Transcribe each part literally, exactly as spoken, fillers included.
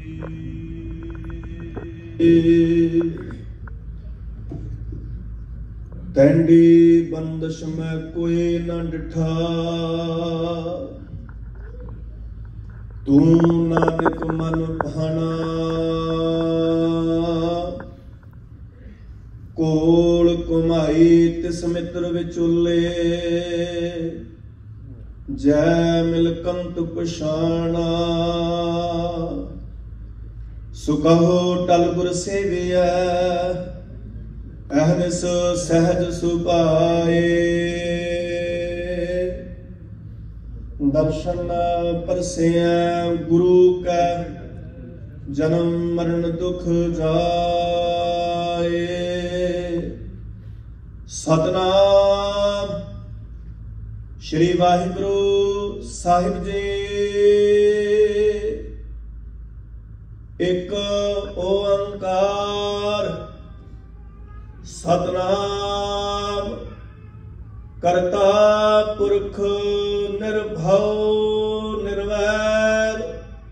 तैंडी बंदश में कोई न डिठा, तू नानक मन भाना। कोल कुमाई तिस मित्र विचुले, जय मिलकंत पछाणा। सुकहो टल गुर सेविया, अहनिस सहज सुभाए। दर्शन परसिया गुरु का, जन्म मरण दुख जाए। सतनाम श्री वाहिगुरु साहिब जी। एक ओंकार सतनाम करता पुरख निर्भव निर्वैर।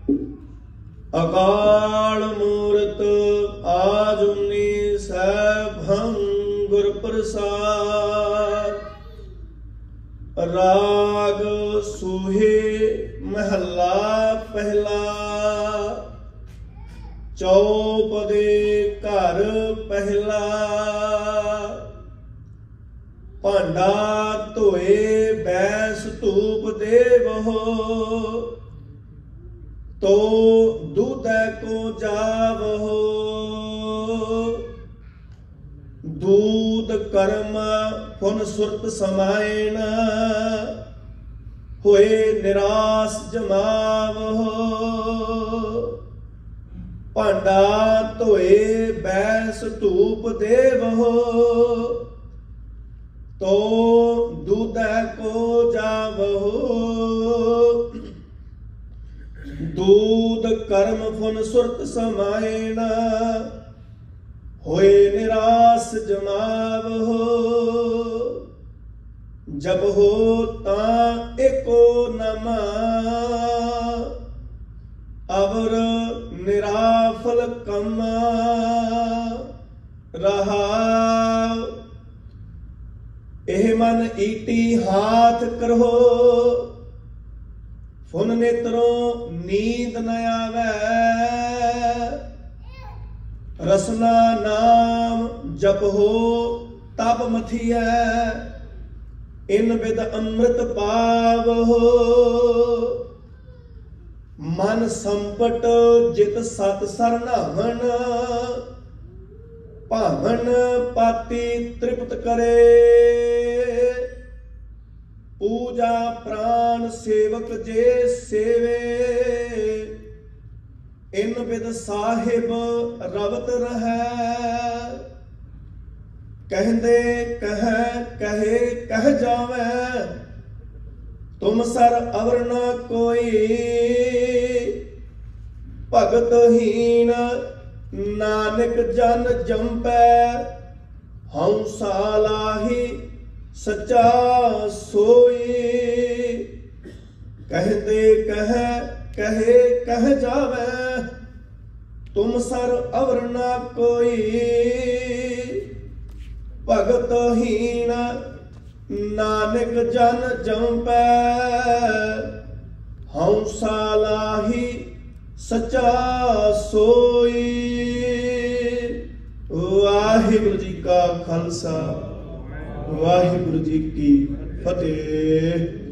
अकाल मूरत आजुनी सैभं गुर प्रसाद। राग सूहे महला पहला, चौपदे घर पहला। भांडा धोए बैस धूप देवहो, तो दूधै को जावहो। दूध कर्म फुन सुरत समायण, होए निराश जमावहो। भांडा धोए बैस धूप देवहो, तो दूधै को जावहो। दूध कर्म फुन सुरत समायण, होए निराश जमावहो। जब हो तां एको नमा, अवर निराफल कमा। रहा एह मन ईटी हाथ करहो, फुन नेत्रों नींद न आवे। रसना नाम जप हो तब मथिया, इन विद अमृत पाव हो। मन संपट जित सत सरनावन, भावन पाती तृप्त करे। पूजा प्राण सेवक जे सेवे, इन विद साहिब रवत रहे। कहंदे कह कहे कह जावे, तुम सर अवर न कोई। भगतहीन नानक जन जंपै, हंसा लाही सच्चा सोई। कहते कह कहे कह जावे, तुम सर अवर न कोई। भगतहीन नानक जन जंपै, हंसा लाही सच्चा सोई। वाहिगुरु जी का खालसा, वाहिगुरु जी की फतेह।